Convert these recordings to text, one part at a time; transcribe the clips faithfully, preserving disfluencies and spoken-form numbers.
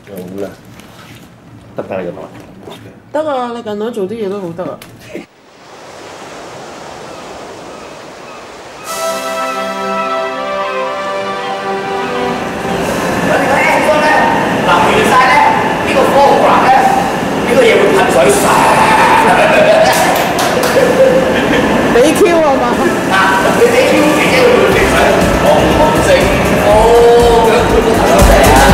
好啦，得唔得你咁啊？ 得啊，你近來做啲嘢都好得啊。 我哋個 X 光咧，淋完晒咧，呢個 program 咧，呢個嘢會噴水晒。 俾 Q 啊嘛！ 嗱，你俾 Q 姐姐會噴水，紅紅盛哦，咁係啊！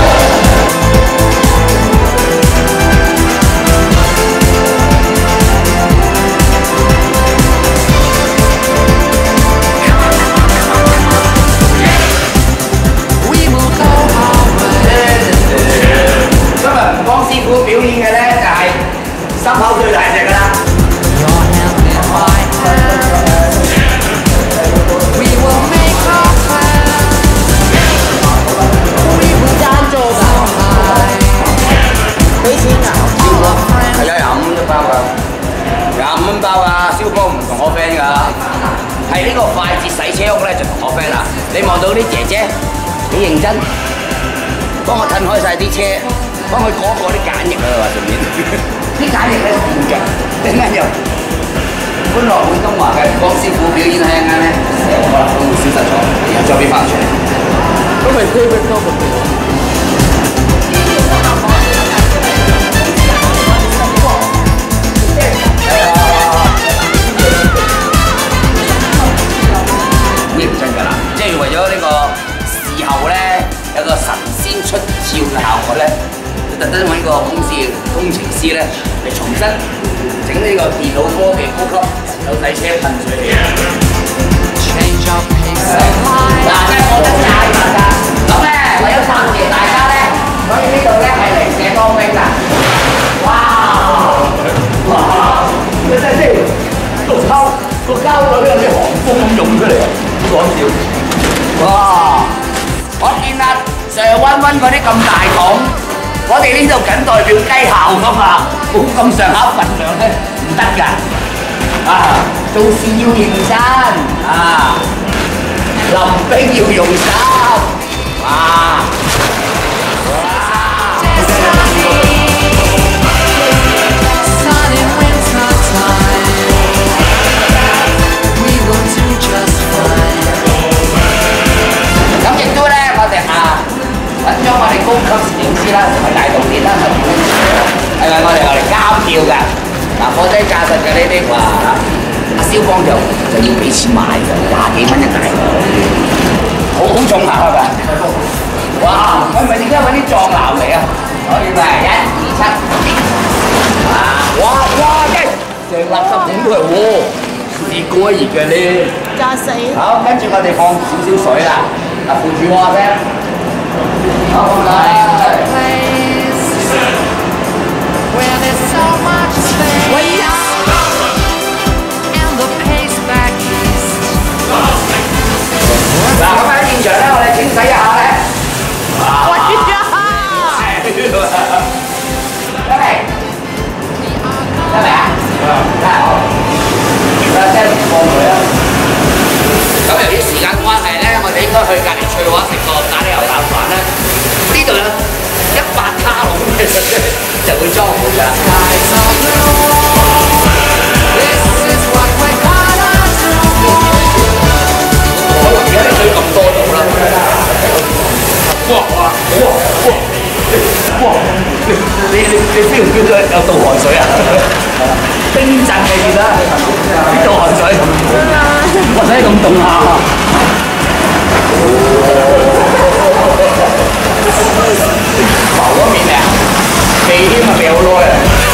師傅表演嘅咧就係心口最大隻㗎啦。贊助㗎，俾錢㗎。係啊，廿五蚊一包㗎，廿五蚊包啊！蕭哥唔同我 friend 㗎，係呢個快捷洗車屋咧就同我 friend 啦。你望到啲姐姐幾認真，幫我褪開晒啲車。幫佢過過啲梘液啊！話順便，啲梘液喺度變嘅，陣間又歡樂滿東華嘅江師傅表演喺陣間咧，成個可能都會消失咗，然後再變翻出嚟。 咁咪 favorite topic 呢唔真㗎啦，即係為咗呢個事後咧有個神仙出竅嘅效果咧。特登揾個公司工程師咧嚟重新整呢個電腦科技高級手洗車噴水器。嗱，真係我得廿萬㗎。咁咧，為咗答謝大家咧，所以呢度咧係嚟射光兵㗎。哇！哇！你睇先，個膠個膠袋有啲寒風咁湧出嚟啊！唔講笑。哇！我見啊，上溫溫嗰啲咁大桶。我哋呢度僅代表雞校㗎嘛，冇咁上下份量咧唔得㗎。啊，做事要認真啊，臨兵要用心。哇！咁亦都咧，我哋啊〜揾咗我哋高級攝影師啦，同埋大導演啦，係咪我哋我哋監票㗎？嗱，貨車駕駛嘅呢啲話，阿蕭光就就要俾錢買㗎，廿幾蚊一大個，好好重下係咪？哇！我唔係點解揾啲壯男嚟啊？我以為一二七，啊！哇哇嘅，成垃圾桶都係喎，試過熱嘅咧。 廿四。 好，跟住我哋放少少水啦，嗱扶住我先。好啦。嗱，咁喺現場咧，我哋整洗一下咧。哇！得未？得未啊？得好。而家先放佢啊。咁由於時間關係咧，我哋應該去隔離翠華食個咖喱牛腩飯啦。呢度有一百卡路嘅就會裝好㗎啦。可能而家啲水咁多度啦。哇哇哇哇！哇！你你你 feel 唔 feel 到有道汗水啊？冰鎮嘅見啦，啲道汗水，哇！使咁凍下。浮嗰面啊，未添啊，未好耐啊。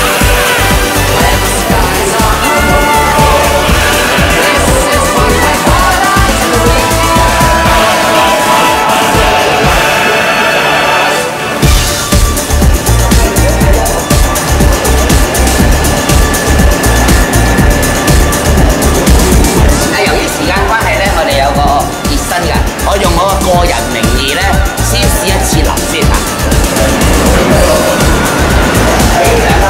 由於時間關係咧，我哋有個熱身㗎，我用我個人名義咧，先試一次淋先嚇。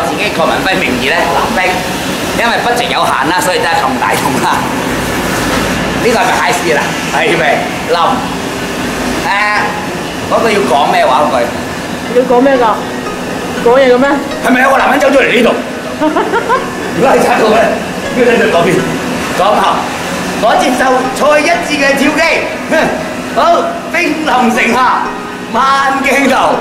自己郭文輝名義咧立冰，因為 budget 有限啦，所以真係咁大桶啦。呢個係咪 high C 啦？係咪冧？誒，嗰個要講咩話嗰句？ 你講咩㗎？講嘢嘅咩？ 係咪有個男人走咗嚟呢度？如果係拆到咧，要睇住嗰邊。講後，我接受蔡一智嘅跳機。好，兵臨城下，慢鏡頭。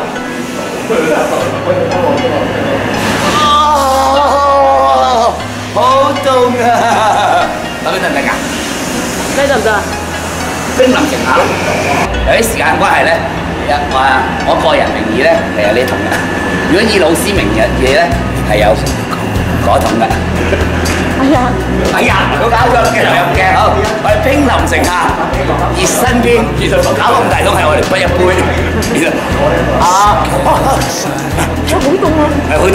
哦，好凍啊！嗰邊得唔得㗎？ 你得唔得啊？ 兵臨城下，由於時間關係咧，一話我個人名義咧係有呢桶嘅。如果以老師名義嘢咧係有嗰桶嘅。哎呀！哎呀！佢搞咗鏡頭又唔驚，好，我哋兵臨城下，而身邊其實搞咁大桶係我哋不一杯。啊！ 哇！好凍啊！ 係好凍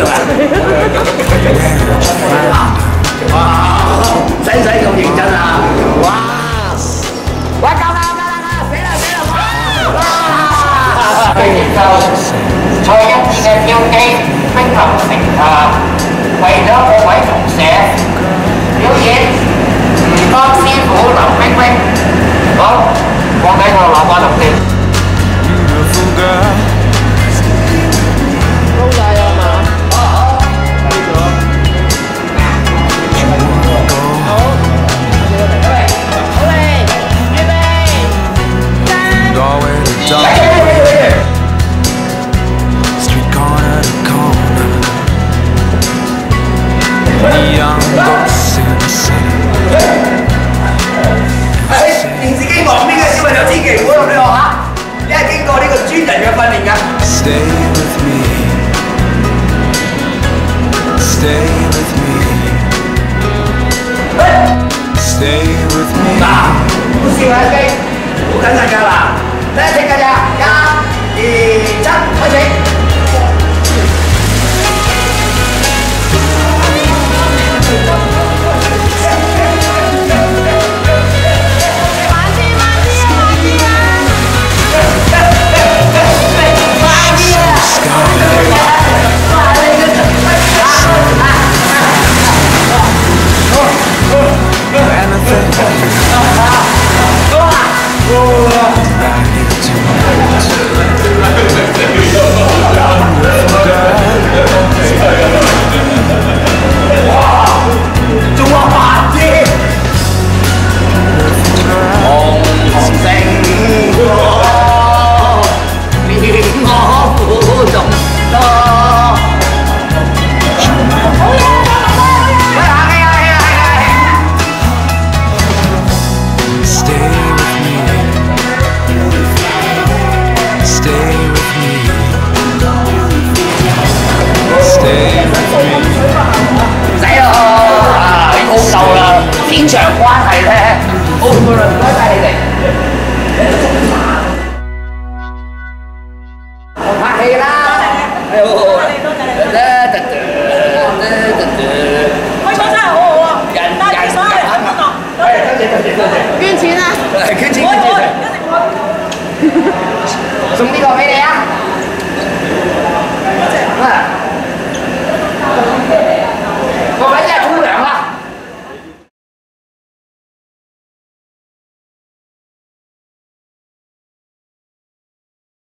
啊！哇！使唔使咁認真啊？哇！哇！夠啦夠啦夠啦！死啦死啦！哇！去研究蔡一智嘅跳機兵臨城下，為咗各位同社表演吳江師傅劉冰冰。好，我俾我攞把龍先。 高晒啊嘛！ Street corner to corner, neon ghosts in the city. 電視機旁邊嘅小朋友千祈唔好落去學下，因為經過呢個專人嘅訓練㗎。 Stay with me, stay with me, stay with me. 嗱，好笑啊機，好緊張㗎啦，第一聽㗎咋，一、二、七，開始。天場關係咧，澳門輪嗰陣